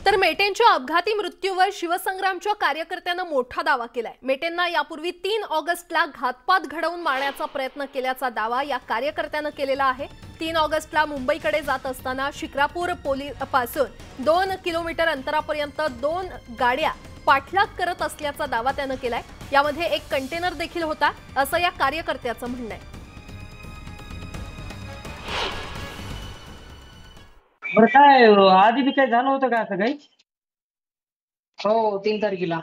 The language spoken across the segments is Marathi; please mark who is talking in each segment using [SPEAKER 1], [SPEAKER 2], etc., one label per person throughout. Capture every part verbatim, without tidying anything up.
[SPEAKER 1] तर मेटेंच्या अपघाती मृत्यूवर शिवसंग्रामच्या कार्यकर्त्यांना मोठा दावा केलाय। मेटेंना यापूर्वी तीन ऑगस्टला घातपात घडवून मारण्याचा प्रयत्न केल्याचा दावा या कार्यकर्त्यानं केलेला आहे। तीन ऑगस्टला मुंबईकडे जात असताना शिक्रापूर पोलीस पासून दोन किलोमीटर अंतरापर्यंत दोन गाड्या पाठलाग करत असल्याचा दावा त्यानं केलाय। यामध्ये एक कंटेनर देखील होता असं या कार्यकर्त्याचं म्हणणं आहे।
[SPEAKER 2] बरं काय आधी बी काय झालं होतं का असं काही?
[SPEAKER 3] हो तीन तारखेला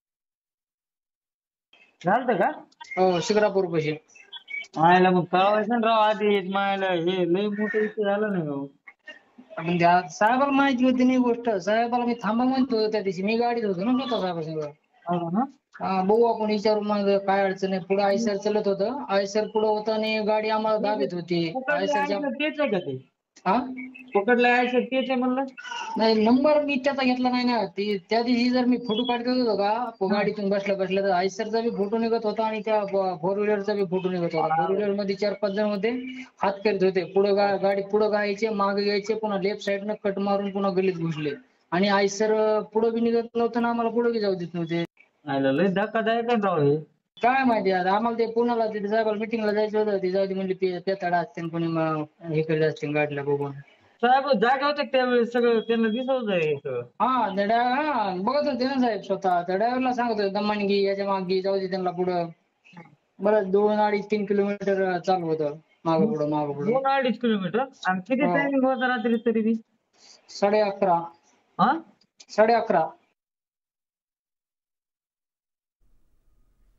[SPEAKER 2] झालं का?
[SPEAKER 3] हो शिक्रापूर पाशी
[SPEAKER 2] मायला मग कळवायचं ना राव आधी। मायला हे लय मोठं विषय झालं नाही राव।
[SPEAKER 3] पण त्या साहेबाला माहिती होती नाही गोष्ट। साहेबाला मी थांबा म्हणतो त्या दिवशी, मी गाडीत होतो ना स्वतः साहेबासंग।
[SPEAKER 2] हो ना?
[SPEAKER 3] हा बघू आपण विचारू मग काय अडचण आहे। पुढे आयसर चालत होतं, आयसर पुढे होतं आणि गाडी आम्हाला दाबीत होती आयसरच्या।
[SPEAKER 2] तेच आहे का ते?
[SPEAKER 3] हा
[SPEAKER 2] पकडलं आयसर तेच आहे म्हणलं?
[SPEAKER 3] नाही नंबर मी त्याचा घेतला नाही ना। ती त्या दिवशी जर मी फोटो काढत होतो का गाडीतून बसल्या बसल्या, तर आयसरचा बी फोटो निघत होता आणि त्या फोर व्हीलरचा बी फोटो निघत होता। फोर व्हीलर मध्ये चार पाच जण होते, हात करत होते। पुढे गाडी पुढे गायचे, मागे घ्यायचे, पुन्हा लेफ्ट साईडनं कट मारून पुन्हा गल्लीत घुसले। आणि आयसर पुढे बी निघत नव्हतं ना, आम्हाला पुढे बी जाऊ देत नव्हते।
[SPEAKER 2] लय धक्कादायक आहे राव हे।
[SPEAKER 3] काय माहिती आता आम्हाला। ते पुण्याला तिथे साहेबाला मिटिंगला जायचं होतं, ते जाऊ दे म्हणले पेताडा असते कोणी हे करत असते गाडीला बघून।
[SPEAKER 2] साहेब जागा होते त्यावेळेस, सगळं त्यांना दिसत होतं।
[SPEAKER 3] हा त्या ड्रायव्हर हा बघत होते ना साहेब स्वतः। त्या ड्रायव्हरला सांगत होते दमानी घे, याच्या मागे घे, जाऊ दे त्यांना पुढं। बरं दोन अडीच तीन किलोमीटर चालू होतं मागं पुढं मागं पुढं।
[SPEAKER 2] दोन अडीच किलोमीटर? आणि किती टायमिंग होता रात्री तरी बी?
[SPEAKER 3] साडे अकरा
[SPEAKER 2] हा
[SPEAKER 3] साडे अकरा